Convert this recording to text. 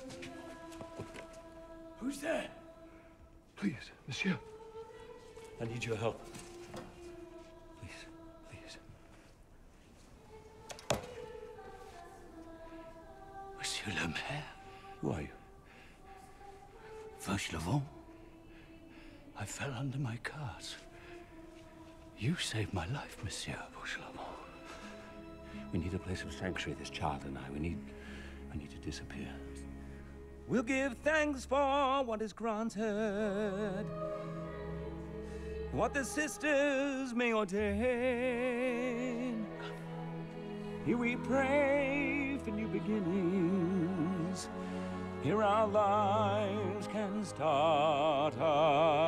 Who's there? Please, monsieur. I need your help. Please, please. Monsieur le Maire? Who are you? Fauchelevent? I fell under my cars. You saved my life, Monsieur Fauchelevent. We need a place of sanctuary, this child and I. We need to disappear. We'll give thanks for what is granted, what the sisters may ordain. Here we pray for new beginnings. Here our lives can start